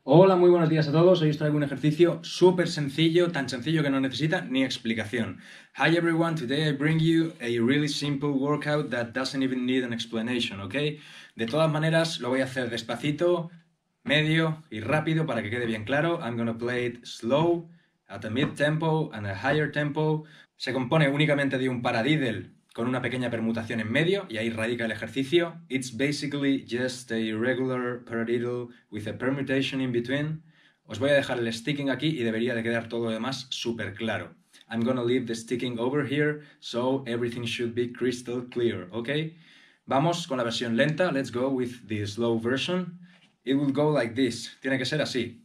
Hola, muy buenos días a todos. Hoy os traigo un ejercicio súper sencillo, tan sencillo que no necesita ni explicación. Hi everyone, today I bring you a really simple workout that doesn't even need an explanation, ¿ok? De todas maneras, lo voy a hacer despacito, medio y rápido para que quede bien claro. I'm gonna play it slow, at a mid-tempo and a higher tempo. Se compone únicamente de un paradiddle con una pequeña permutación en medio, y ahí radica el ejercicio. It's basically just a regular paradiddle with a permutation in between. Os voy a dejar el sticking aquí y debería de quedar todo lo demás súper claro. I'm gonna leave the sticking over here, so everything should be crystal clear, ¿ok? Vamos con la versión lenta. Let's go with the slow version. It will go like this. Tiene que ser así.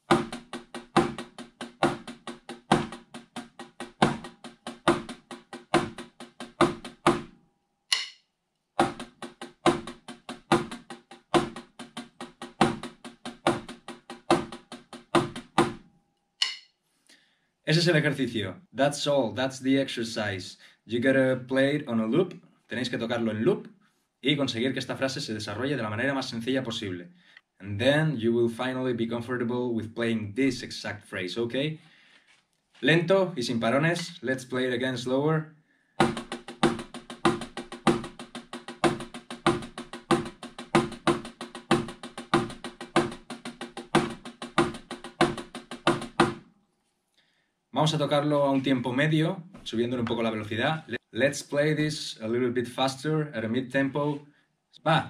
Ese es el ejercicio. That's all. That's the exercise. You gotta play it on a loop. Tenéis que tocarlo en loop y conseguir que esta frase se desarrolle de la manera más sencilla posible. And then you will finally be comfortable with playing this exact phrase, ¿ok? Lento y sin parones. Let's play it again slower. Vamos a tocarlo a un tiempo medio, subiendo un poco la velocidad. Let's play this a little bit faster at a mid-tempo. Va.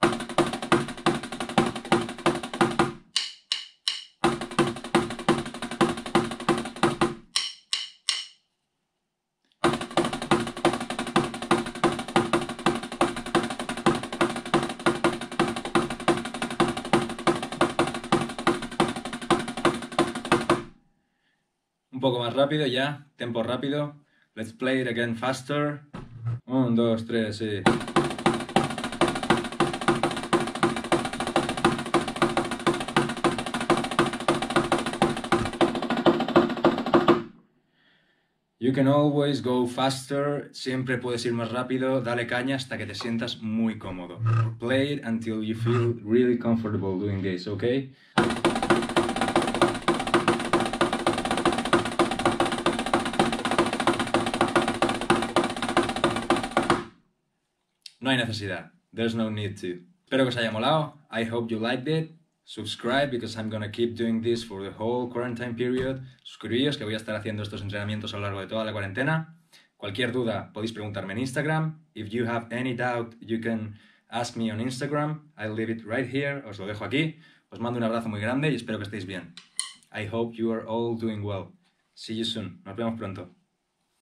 Un poco más rápido ya, tempo rápido. Let's play it again faster. 1, 2, 3, sí. You can always go faster. Siempre puedes ir más rápido. Dale caña hasta que te sientas muy cómodo. Play it until you feel really comfortable doing this, ¿ok? No hay necesidad. There's no need to. Espero que os haya molado. I hope you liked it. Subscribe because I'm gonna keep doing this for the whole quarantine period. Suscribíos que voy a estar haciendo estos entrenamientos a lo largo de toda la cuarentena. Cualquier duda podéis preguntarme en Instagram. If you have any doubt, you can ask me on Instagram. I'll leave it right here. Os lo dejo aquí. Os mando un abrazo muy grande y espero que estéis bien. I hope you are all doing well. See you soon. Nos vemos pronto.